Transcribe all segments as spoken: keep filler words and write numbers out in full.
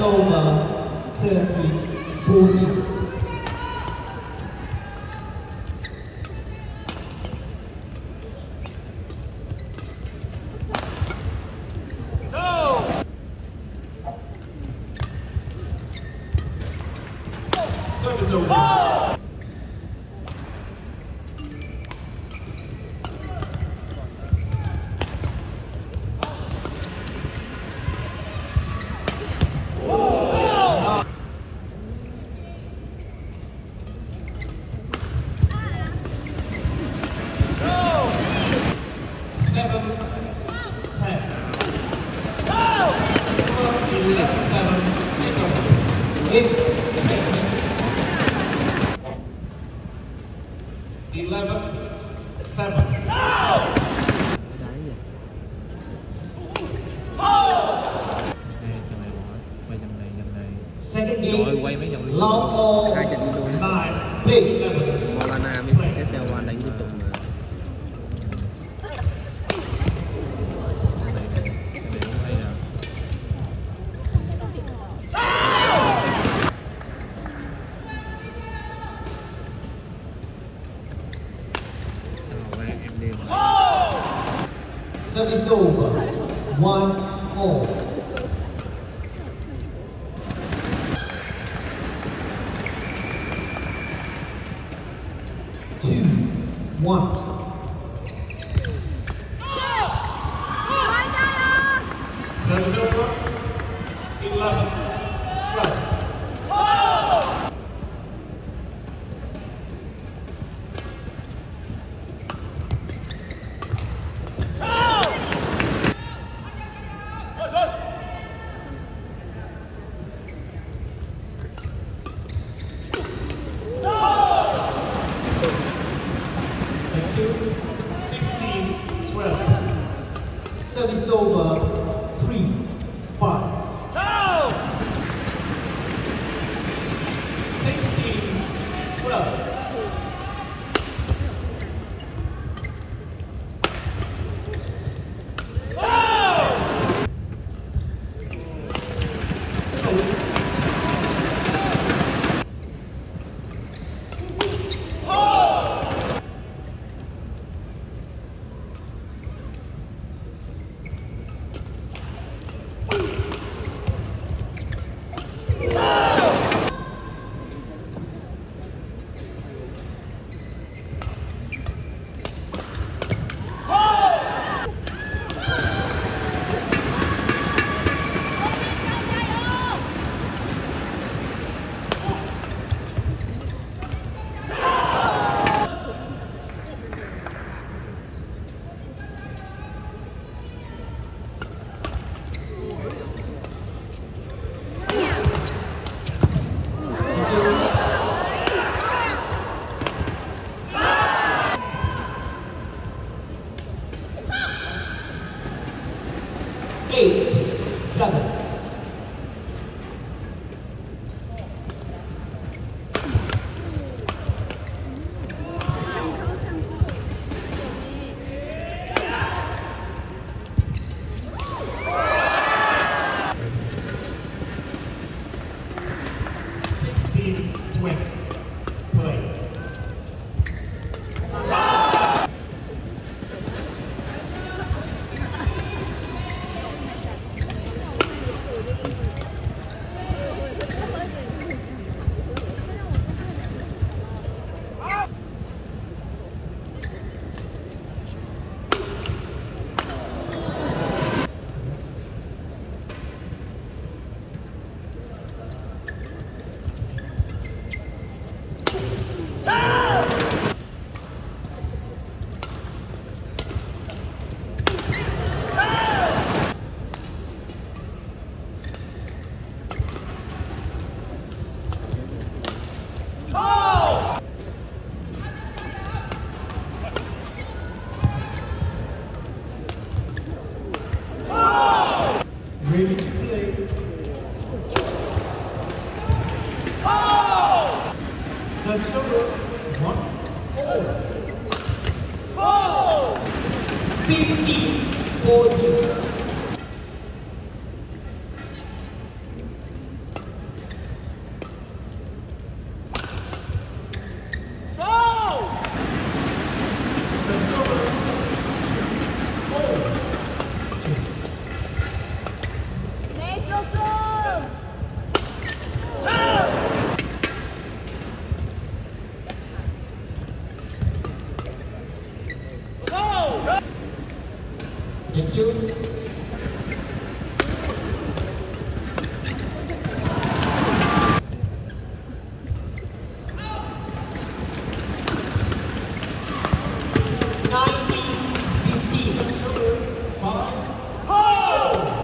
over, thirty forty. Service over. Oh! Seven, ten. Eleven, seven. Eight, eleven, seven. Second game, long ball, nine, big eleven. Molana mới xếp theo đánh liên tục mà. Service over, one, four. Two, one. Service over. Eleven, twelve. fifteen, twelve. Service over, three, five. sixteen, twelve. Eight, seven. sixteen, twenty. Play. Ready to play. Service over, one, four. fifty, forty. you. nineteen fifteen. Five. Oh!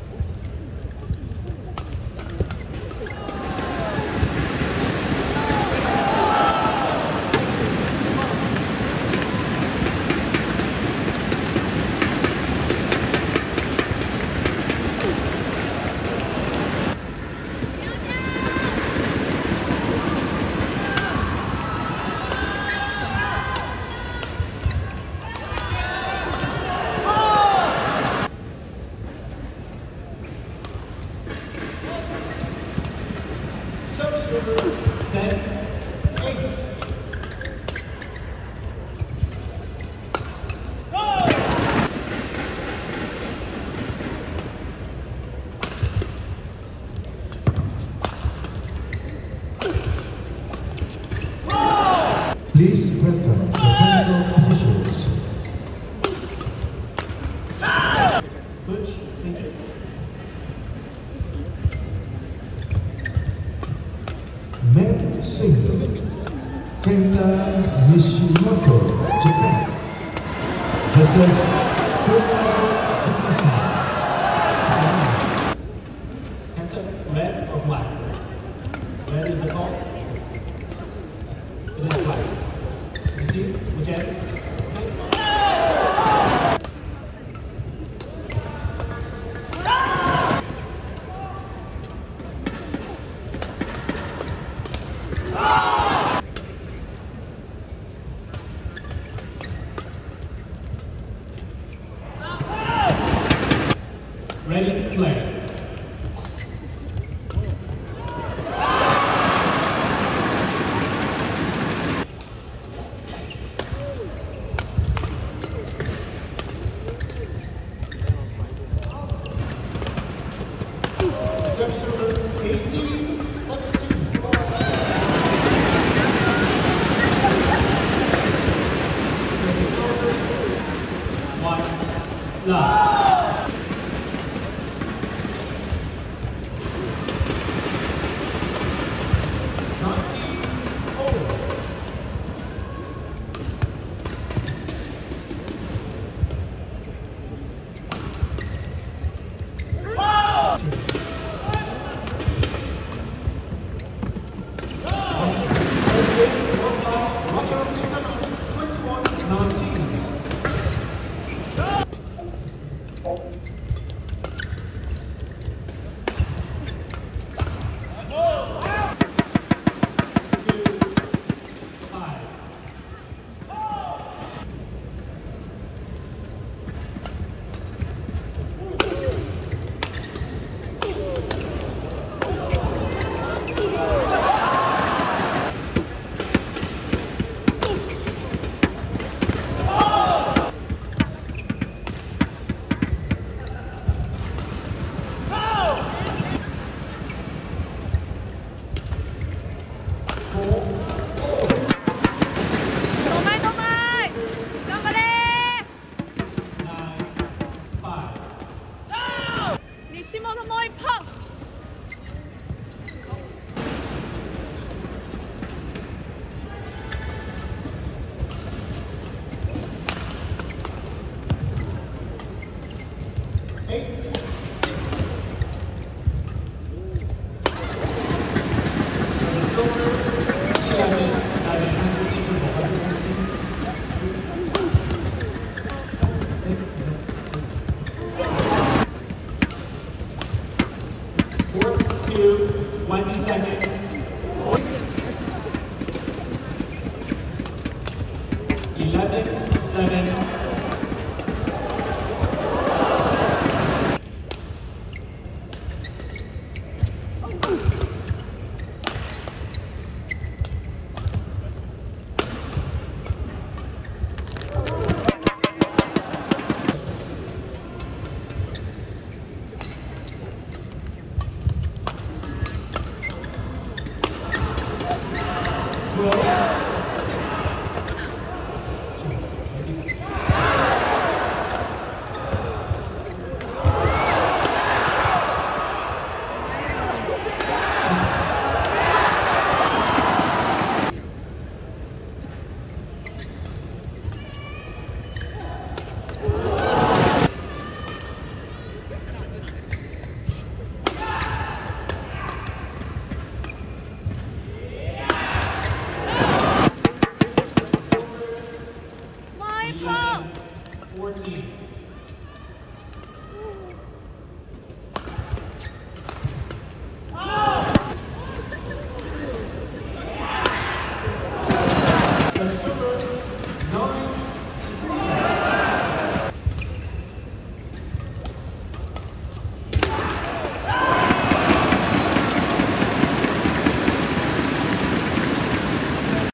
Service over ten, eight. Please welcome the technical officials. Coach, thank you. Men single, Kenta Nishimoto, Japan, versus Fernando Dickinson, Taiwan. Kenta, red or black? Red is the call. It is black. You see? Which end? Okay. Ready to play. Service over eighteen, seventeen. Service over one, love. Nishimoto Moi Pop! Eight, six. Fourth, two, twenty seconds. Eleven, seven.